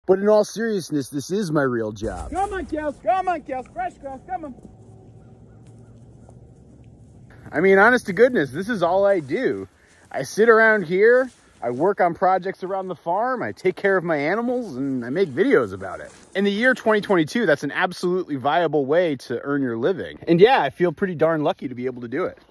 But in all seriousness, this is my real job. Come on, Kels. Come on, Kels. Fresh grass. Come on. I mean, honest to goodness, this is all I do. I sit around here, I work on projects around the farm, I take care of my animals, and I make videos about it. In the year 2022, that's an absolutely viable way to earn your living. And yeah, I feel pretty darn lucky to be able to do it.